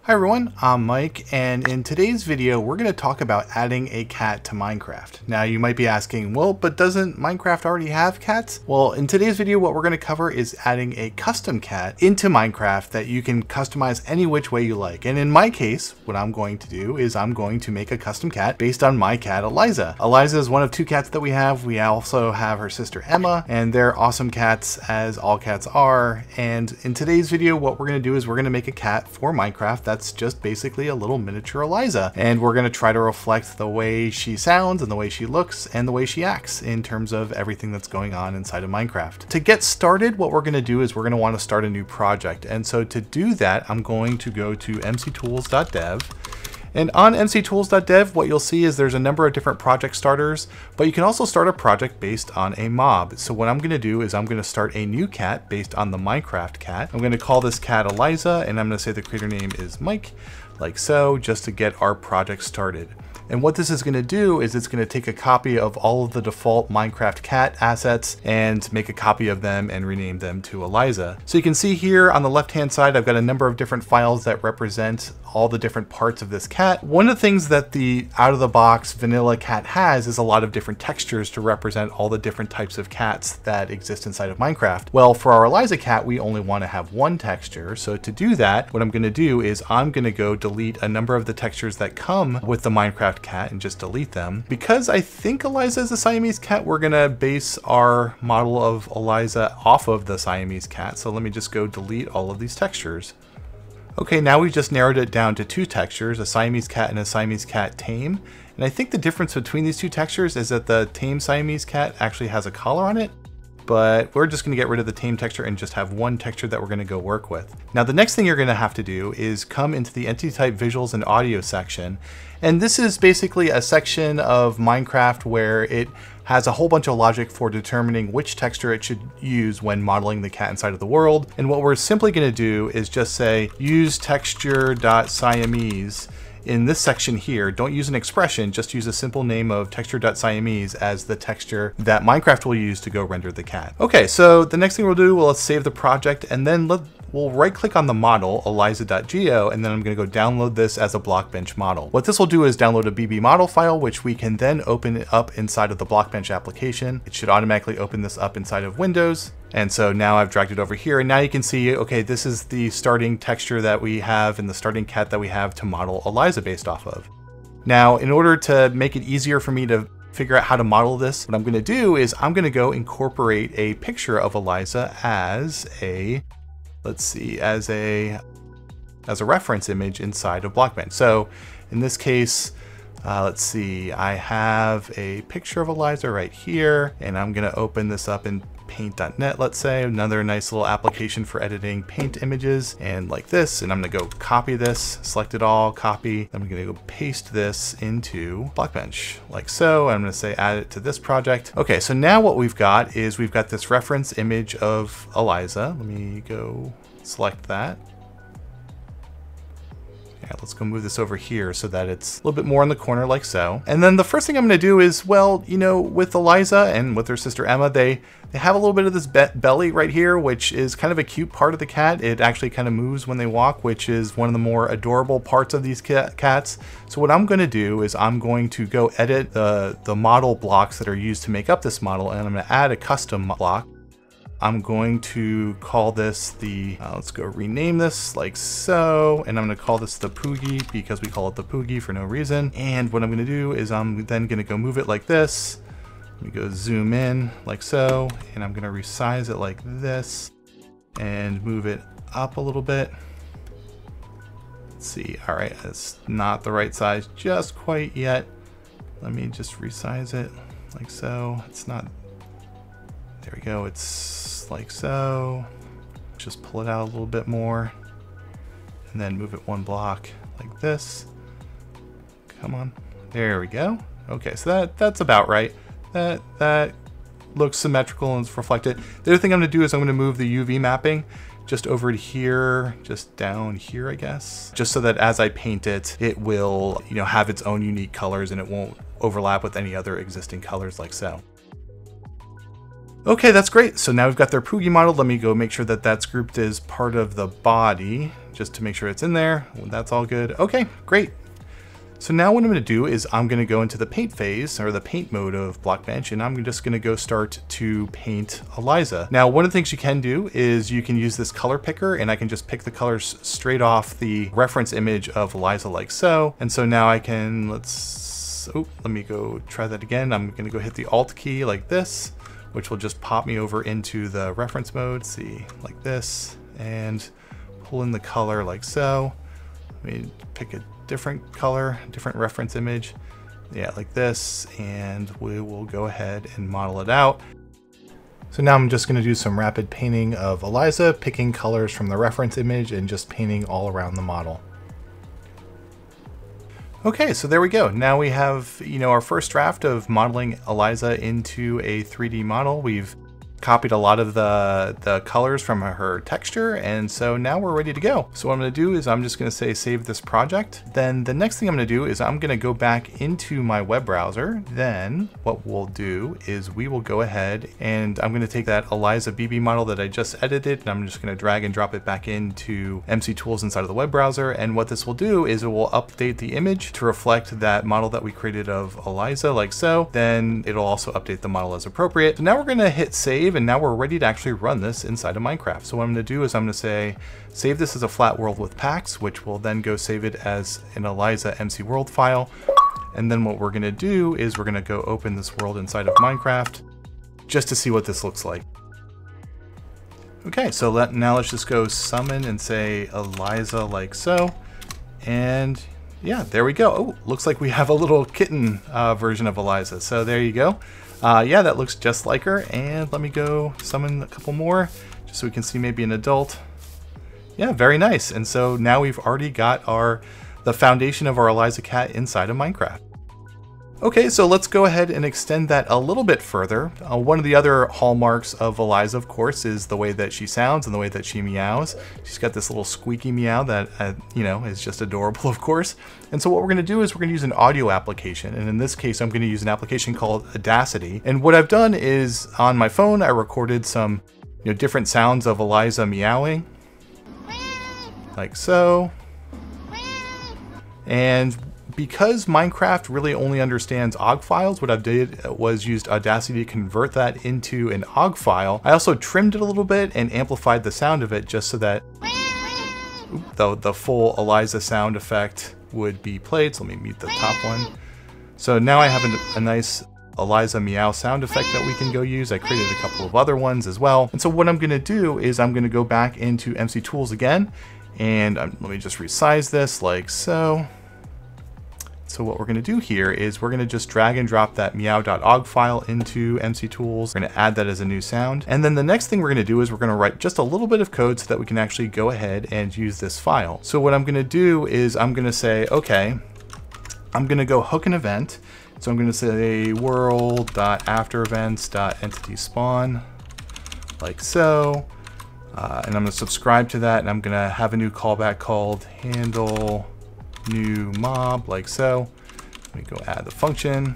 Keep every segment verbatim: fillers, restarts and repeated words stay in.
Hi everyone, I'm Mike, and in today's video we're going to talk about adding a cat to Minecraft. Now you might be asking, well, but doesn't Minecraft already have cats? Well, in today's video what we're going to cover is adding a custom cat into Minecraft that you can customize any which way you like. And in my case, what I'm going to do is I'm going to make a custom cat based on my cat Eliza. Eliza is one of two cats that we have. We also have her sister Emma, and they're awesome cats as all cats are. And in today's video what we're going to do is we're going to make a cat for Minecraft that's It's just basically a little miniature Eliza, and we're going to try to reflect the way she sounds and the way she looks and the way she acts in terms of everything that's going on inside of Minecraft. To get started, what we're going to do is we're going to want to start a new project, and so to do that I'm going to go to M C Tools dot dev. And on M C Tools dot dev, what you'll see is there's a number of different project starters, but you can also start a project based on a mob. So what I'm going to do is I'm going to start a new cat based on the Minecraft cat. I'm going to call this cat Eliza, and I'm going to say the creator name is Mike, like so, just to get our project started. And what this is going to do is it's going to take a copy of all of the default Minecraft cat assets and make a copy of them and rename them to Eliza. So you can see here on the left hand side I've got a number of different files that represent all the different parts of this cat. One of the things that the out of the box vanilla cat has is a lot of different textures to represent all the different types of cats that exist inside of Minecraft. Well, for our Eliza cat we only want to have one texture, so to do that what I'm going to do is I'm going to go delete a number of the textures that come with the Minecraft cat and just delete them. Because I think Eliza is a Siamese cat, we're gonna base our model of Eliza off of the Siamese cat. So let me just go delete all of these textures. Okay, now we've just narrowed it down to two textures, a Siamese cat and a Siamese cat tame. And I think the difference between these two textures is that the tame Siamese cat actually has a collar on it, but we're just going to get rid of the tame texture and just have one texture that we're going to go work with. Now the next thing you're going to have to do is come into the entity type visuals and audio section. And this is basically a section of Minecraft where it has a whole bunch of logic for determining which texture it should use when modeling the cat inside of the world. And what we're simply going to do is just say use texture.siamese. In this section here, don't use an expression, just use a simple name of texture.siamese as the texture that Minecraft will use to go render the cat. Okay, so the next thing we'll do, well, let's save the project, and then let, we'll right click on the model, eliza dot geo, and then I'm gonna go download this as a Blockbench model. What this will do is download a B B model file, which we can then open it up inside of the Blockbench application. It should automatically open this up inside of Windows. And so now I've dragged it over here, and now you can see, okay, this is the starting texture that we have and the starting cat that we have to model Eliza based off of. Now, in order to make it easier for me to figure out how to model this, what I'm gonna do is I'm gonna go incorporate a picture of Eliza as a, let's see, as a, as a reference image inside of Blockbench. So in this case, Uh, let's see, I have a picture of Eliza right here, and I'm going to open this up in paint dot net, let's say, another nice little application for editing paint images, and like this, and I'm going to go copy this, select it all, copy, I'm going to go paste this into Blockbench, like so. I'm going to say add it to this project. Okay, so now what we've got is we've got this reference image of Eliza. Let me go select that. Yeah, let's go move this over here so that it's a little bit more in the corner like so. And then the first thing I'm going to do is, well, you know, with Eliza and with her sister Emma, they, they have a little bit of this be belly right here, which is kind of a cute part of the cat. It actually kind of moves when they walk, which is one of the more adorable parts of these cat cats. So what I'm going to do is I'm going to go edit the, the model blocks that are used to make up this model, and I'm going to add a custom block. I'm going to call this the, uh, let's go rename this like so, and I'm going to call this the Poogie because we call it the Poogie for no reason. And what I'm going to do is I'm then going to go move it like this. Let me go zoom in like so, and I'm going to resize it like this and move it up a little bit. Let's see, all right, it's not the right size just quite yet. Let me just resize it like so. It's not, there we go, it's like so. Just pull it out a little bit more and then move it one block like this. Come on, there we go. Okay, so that that's about right. That that looks symmetrical and it's reflected. The other thing I'm gonna do is I'm gonna move the U V mapping just over to here, just down here, I guess, just so that as I paint it, it will, you know, have its own unique colors and it won't overlap with any other existing colors like so. Okay, that's great. So now we've got their Poogie model. Let me go make sure that that's grouped as part of the body, just to make sure it's in there. That's all good. Okay, great. So now what I'm going to do is I'm going to go into the paint phase, or the paint mode of Blockbench, and I'm just going to go start to paint Eliza. Now, one of the things you can do is you can use this color picker, and I can just pick the colors straight off the reference image of Eliza like so. And so now I can, let's, oh, let me go try that again. I'm going to go hit the Alt key like this, which will just pop me over into the reference mode. See, like this, and pull in the color like so. Let me pick a different color, different reference image. Yeah, like this, and we will go ahead and model it out. So now I'm just going to do some rapid painting of Eliza, picking colors from the reference image and just painting all around the model. Okay, so there we go. Now we have, you know, our first draft of modeling Eliza into a three D model. We've copied a lot of the, the colors from her texture, and so now we're ready to go. So what I'm going to do is I'm just going to say save this project. Then the next thing I'm going to do is I'm going to go back into my web browser. Then what we'll do is we will go ahead and I'm going to take that Eliza B B model that I just edited, and I'm just going to drag and drop it back into M C Tools inside of the web browser. And what this will do is it will update the image to reflect that model that we created of Eliza like so. Then it'll also update the model as appropriate. So now we're going to hit save, and now we're ready to actually run this inside of Minecraft. So what I'm going to do is I'm going to say save this as a flat world with packs, which will then go save it as an Eliza M C world file. And then what we're going to do is we're going to go open this world inside of Minecraft just to see what this looks like. Okay, so let, now let's just go summon and say Eliza like so. And yeah, there we go. Oh, looks like we have a little kitten uh, version of Eliza. So there you go. Uh, yeah, that looks just like her. And let me go summon a couple more just so we can see maybe an adult. Yeah, very nice. And so now we've already got our the foundation of our Eliza cat inside of Minecraft. Okay, so let's go ahead and extend that a little bit further. Uh, one of the other hallmarks of Eliza, of course, is the way that she sounds and the way that she meows. She's got this little squeaky meow that, uh, you know, is just adorable, of course. And so what we're going to do is we're going to use an audio application. And in this case, I'm going to use an application called Audacity. And what I've done is on my phone, I recorded some, you know, different sounds of Eliza meowing, like so. And because Minecraft really only understands O G files, what I did was used Audacity to convert that into an O G file. I also trimmed it a little bit and amplified the sound of it just so that the, the full Eliza sound effect would be played. So let me mute the top one. So now I have a, a nice Eliza meow sound effect that we can go use. I created a couple of other ones as well. And so what I'm going to do is I'm going to go back into M C Tools again, and um, let me just resize this like so. So what we're going to do here is we're going to just drag and drop that meow.og file into M C Tools. We're going to add that as a new sound. And then the next thing we're going to do is we're going to write just a little bit of code so that we can actually go ahead and use this file. So what I'm going to do is I'm going to say, okay, I'm going to go hook an event. So I'm going to say world.afterEvents.entitySpawn like so. Uh, and I'm going to subscribe to that, and I'm going to have a new callback called handle new mob like so. Let me go add the function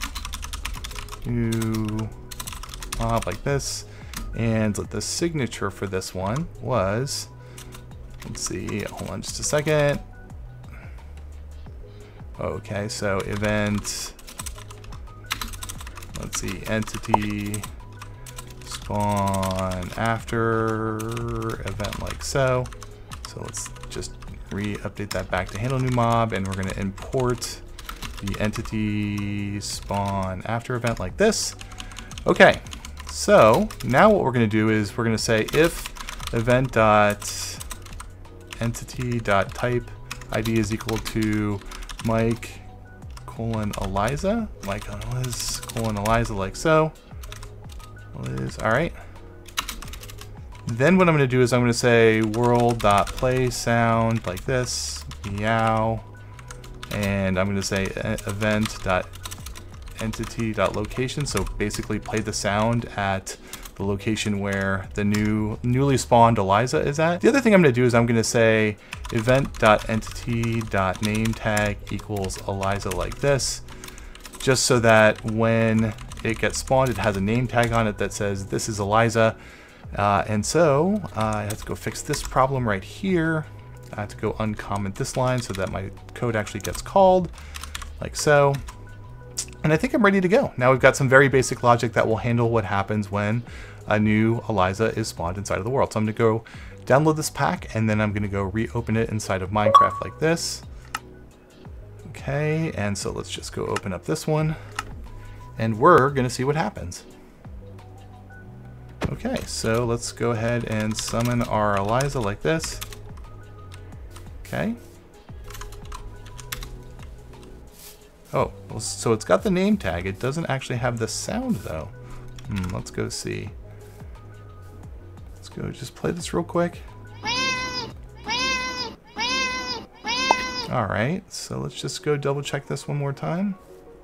new mob like this, and the signature for this one was, let's see, hold on just a second. Okay, so event, let's see, entity spawn after event like so. So let's just re-update that back to handle new mob, and we're going to import the entity spawn after event like this. Okay, so now what we're going to do is we're going to say if event dot entity dot type id is equal to Mike colon Eliza, Mike Liz colon Eliza like so. Liz, all right. Then what I'm going to do is I'm going to say world.play sound like this, meow, and I'm going to say event.entity.location. So basically play the sound at the location where the new newly spawned Eliza is at. The other thing I'm going to do is I'm going to say event.entity.nameTag equals Eliza like this, just so that when it gets spawned, it has a name tag on it that says this is Eliza. Uh, and so uh, I have to go fix this problem right here. I have to go uncomment this line so that my code actually gets called, like so. And I think I'm ready to go. Now we've got some very basic logic that will handle what happens when a new Eliza is spawned inside of the world. So I'm going to go download this pack, and then I'm going to go reopen it inside of Minecraft like this. Okay, and so let's just go open up this one, and we're going to see what happens. Okay, so let's go ahead and summon our Eliza like this. Okay. Oh, well, so it's got the name tag. It doesn't actually have the sound though. Hmm, let's go see. Let's go just play this real quick. All right, so let's just go double check this one more time.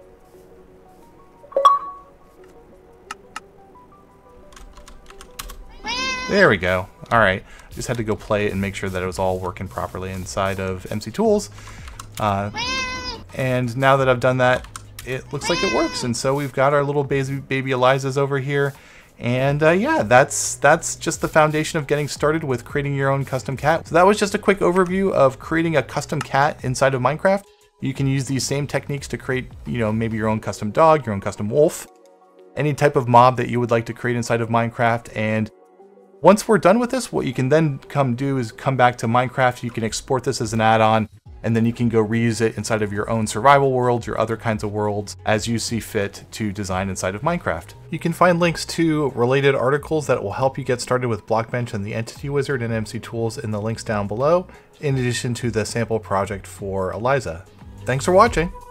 There we go. All right, just had to go play it and make sure that it was all working properly inside of M C Tools. Uh, And now that I've done that, it looks like it works. And so we've got our little baby, baby Elizas over here. And uh, yeah, that's that's just the foundation of getting started with creating your own custom cat. So that was just a quick overview of creating a custom cat inside of Minecraft. You can use these same techniques to create, you know, maybe your own custom dog, your own custom wolf, any type of mob that you would like to create inside of Minecraft. And once we're done with this, what you can then come do is come back to Minecraft. You can export this as an add-on, and then you can go reuse it inside of your own survival worlds, your other kinds of worlds, as you see fit to design inside of Minecraft. You can find links to related articles that will help you get started with Blockbench and the Entity Wizard and M C Tools in the links down below, in addition to the sample project for Eliza. Thanks for watching!